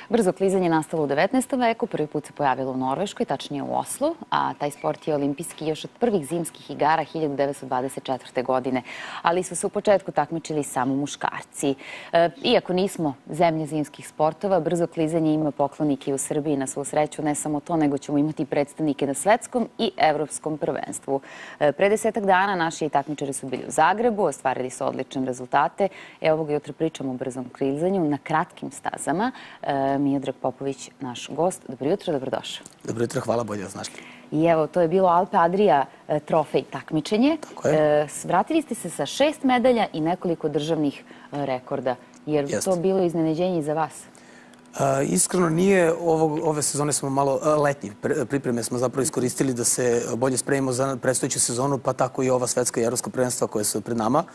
Brzo klizanje nastalo u 19. veku, prvi put se pojavilo u Norveškoj, tačnije u Oslu, a taj sport je olimpijski još od prvih zimskih igara 1924. godine, ali su se u početku takmičili samo muškarci. Iako nismo zemlja zimskih sportova, brzo klizanje ima poklonike u Srbiji. Na svu sreću, ne samo to, nego ćemo imati predstavnike na svetskom i evropskom prvenstvu. Pre 10 dana naši takmičari su bili u Zagrebu, ostvarili su odlične rezultate. Evo ovoga jutra pričamo o brzom klizanju na kratkim stazama. Miodrag Popović, naš gost. Dobro jutro, dobrodošao. Dobro jutro, hvala, bolje vas našli. I evo, to je bilo Alpe Adria trofej takmičenje. Vratili ste se sa 6 medalja i nekoliko državnih rekorda. Jer to bilo iznenađenje i za vas? Iskreno nije. Ove sezone smo malo letnje pripreme smo zapravo iskoristili da se bolje spremimo za predstojeću sezonu, pa tako i ova svetska i evropska prvenstva koje su pred nama.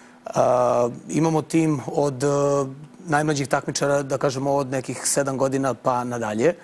Imamo tim od najmlađih takmičara, da kažemo od nekih 7 godina pa nadalje,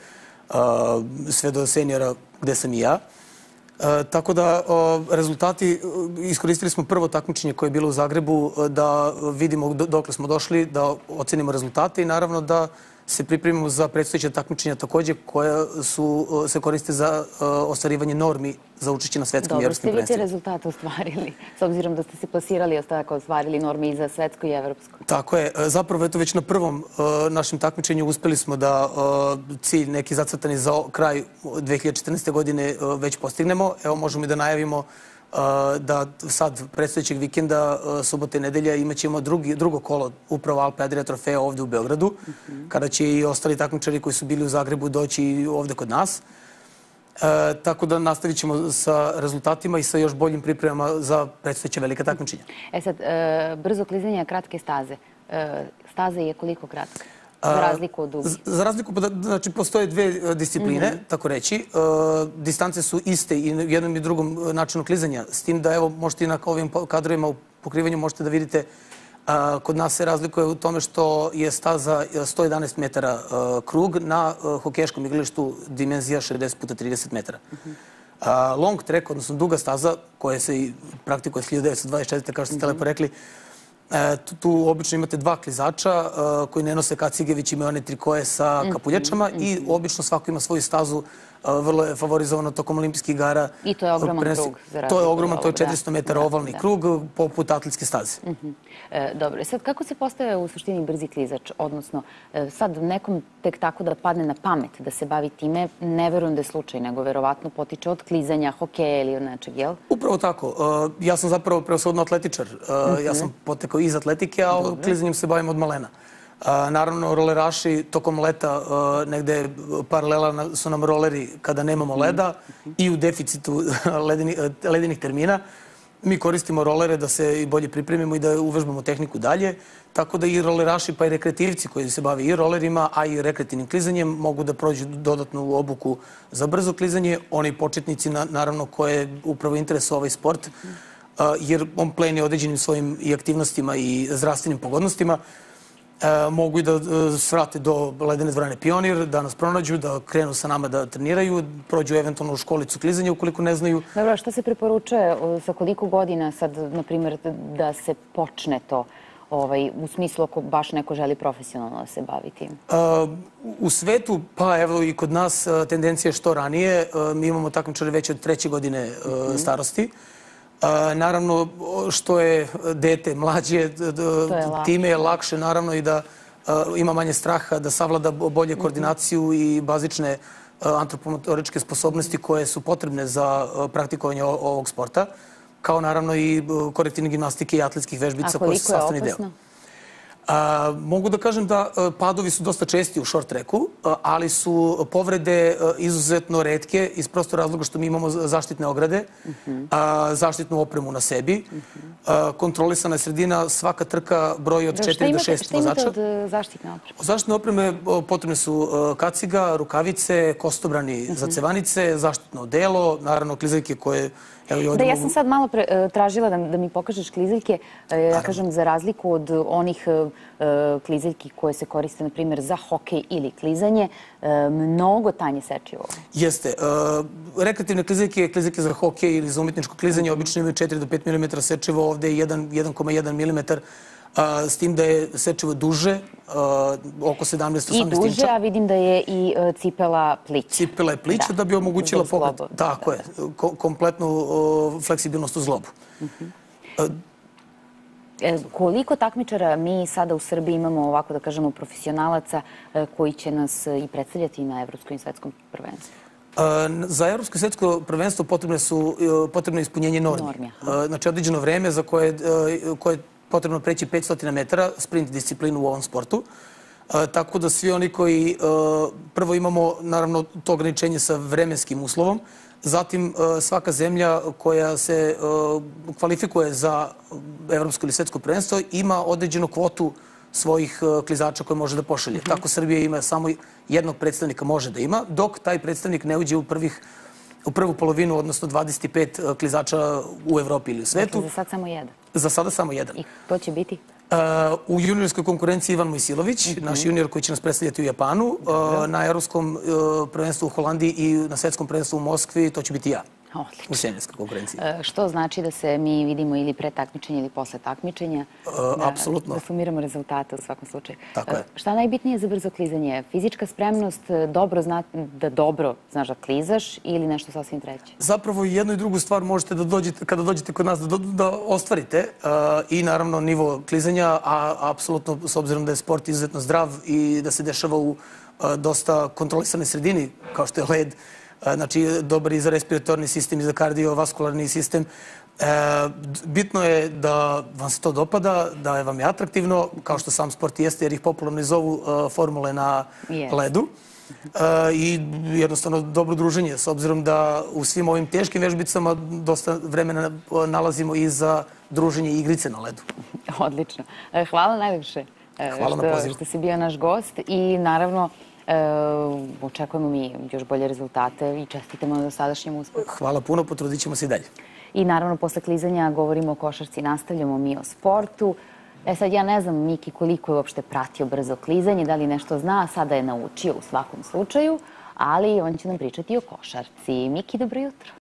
sve do seniora gde sam i ja. Tako da rezultati, iskoristili smo prvo takmičenje koje je bilo u Zagrebu da vidimo dokle smo došli, da ocenimo rezultate i naravno da se pripremimo za predstojeća takmičenja takođe koja se koriste za ostvarivanje normi za učešće na svetskim i evropskim prvenstvima. Dobro, ste vi te prvenstvima. rezultate ostvarili, s obzirom da ste se plasirali, ostvarili norme i za svetsko i evropsko? Tako je. Zapravo, eto, već na prvom našem takmičenju uspeli smo da cilj neki zacrtani za kraj 2014. godine već postignemo. Evo, možemo i da najavimo da sad predstojećeg vikenda, subote i nedelja, imat ćemo drugo kolo upravo Alpe Adria trofeja ovde u Beogradu, kada će i ostali takmičari koji su bili u Zagrebu doći ovde kod nas. Tako da nastavit ćemo sa rezultatima i sa još boljim pripremama za predstojeće velike takmičenja. Sad, brzo klizanje kratke staze. Staza je koliko kratka? Za razliku od dugih? Za razliku, znači, postoje dve discipline, tako reći. Distance su iste i u jednom i drugom načinu klizanja. S tim da, evo, možete i na ovim kadrovima u pokrivanju možete da vidite, kod nas se razlikuje u tome što je staza 111 metara krug, na hokejaškom igralištu dimenzija 60 x 30 metara. Long track, odnosno duga staza, koja se i praktikuje od 1924. kao što ste lepo rekli, tu obično imate dva klizača koji ne nose kacige, već imaju one trikoje sa kapuljačama i obično svako ima svoju stazu. Vrlo je favorizovano tokom olimpijskih igara. I to je ogroman krug. To je ogroman, to je 400 metara ovalni krug poput atletske staze. Dobro, sad kako se postaje u suštini brzi klizač? Odnosno, sad nekom tek tako da padne na pamet da se bavi time, ne verujem da je slučaj, nego verovatno potiče od klizanja, hokeja ili od nečeg, jel? Upravo tako. Ja sam zapravo prevashodno atletičar. Ja sam potekao iz atletike, a klizanjem se bavim od malena. Naravno, roleraši tokom leta, negde paralela su nam roleri kada nemamo leda i u deficitu ledenih termina. Mi koristimo rolere da se i bolje pripremimo i da uvežbamo tehniku dalje. Tako da i roleraši pa i rekreativci koji se bave i rolerima, a i rekreativnim klizanjem mogu da prođu dodatnu obuku za brzo klizanje. Oni početnici, naravno, koje upravo interesuje ovaj sport, jer on pleni određenim svojim i aktivnostima i zdravstvenim pogodnostima, mogu i da svrate do ledene dvorane Pionir, da nas pronađu, da krenu sa nama da treniraju, prođu eventualno u školicu klizanja ukoliko ne znaju. Dobro, a šta se preporučuje sa koliko godina sad, na primjer, da se počne to? U smislu ako baš neko želi profesionalno da se bavi tim? U svetu, pa evo i kod nas, tendencija je što ranije. Mi imamo takmičare već od 3. godine starosti. Naravno, što je dete mlađe, time je lakše naravno i da ima manje straha, da savlada bolje koordinaciju i bazične antropomotoričke sposobnosti koje su potrebne za praktikovanje ovog sporta, kao naravno i korektivne gimnastike i atletskih vežbica koje su sastavni deo. A koliko je opasno? Mogu da kažem da padovi su dosta česti u short tracku, ali su povrede izuzetno retke iz prosto razloga što mi imamo zaštitne ograde, zaštitnu opremu na sebi. Kontrolisana je sredina, svaka trka broji od 4 do 6 vozača. Šta imate od zaštitne opreme? Od zaštitne opreme potrebne su kaciga, rukavice, kostobrani za cevanice, zaštitno odelo, naravno klizaljke koje... Da, ja sam sad malo tražila da mi pokažeš klizaljke, ja kažem za razliku od onih klizaljki koje se koriste, na primjer, za hokej ili klizanje, mnogo tanje sečivo. Jeste. Rekreativne klizaljke, klizaljke za hokej ili za umetničko klizanje, obično imaju 4 do 5 mm sečivo, ovde je 1,1 mm. s tim da je sečevo duže, oko 17-18 inča. I duže, a vidim da je i cipela plića. Cipela je plića da bi omogućila pokret. Tako je, kompletnu fleksibilnost u zglobu. Koliko takmičara mi sada u Srbiji imamo, ovako da kažemo, profesionalaca koji će nas i predstavljati na Evropskom i svetskom prvenstvu? Za Evropsko i svetsko prvenstvo potrebno je ispunjenje normi. Znači, određeno vreme za koje je potrebno preći 500 metara, sprint disciplinu u ovom sportu. Tako da svi oni koji, prvo imamo naravno to ograničenje sa vremenskim uslovom, zatim svaka zemlja koja se kvalifikuje za Evropsko ili svetsko prvenstvo ima određenu kvotu svojih klizača koje može da pošalje. Tako Srbija ima samo jednog predstavnika može da ima, dok taj predstavnik ne uđe u prvu polovinu, odnosno 25 klizača u Evropi ili u svetu. Dakle, za sad samo jedan? Za sada samo jedan. I to će biti? U juniorskoj konkurenciji Ivan Mojsilović, naš junior koji će nas predstavljati u Japanu, na Evropskom prvenstvu u Holandiji i na svetskom prvenstvu u Moskvi, to će biti ja. U senjorskoj konkurenciji. Što znači da se mi vidimo ili pre takmičenja ili posle takmičenja? Apsolutno. Da sumiramo rezultate u svakom slučaju. Tako je. Šta najbitnije za brzo klizanje? Fizička spremnost, da dobro znaš da klizaš ili nešto sasvim treće? Zapravo jednu i drugu stvar možete kada dođete kod nas da ostvarite i naravno nivo klizanja, a apsolutno s obzirom da je sport izuzetno zdrav i da se dešava u dosta kontrolisanoj sredini kao što je led, znači dobar i za respiratorni sistem i za kardiovaskularni sistem. Bitno je da vam se to dopada, da vam je atraktivno, kao što sam sport jeste, jer ih popularno zovu formule na ledu. I jednostavno dobro druženje, s obzirom da u svim ovim teškim vežbicama dosta vremena nalazimo i za druženje i igrice na ledu. Odlično. Hvala najljepše što si bio naš gost i naravno očekujemo mi još bolje rezultate i čestitamo na dosadašnjem uspehu. Hvala puno, potrudit ćemo se i dalje. I naravno, posle klizanja govorimo o košarci, nastavljamo mi o sportu. Sad, ja ne znam, Miki, koliko je uopšte pratio brzo klizanje, da li nešto zna, sada je naučio u svakom slučaju, ali on će nam pričati o košarci. Miki, dobro jutro.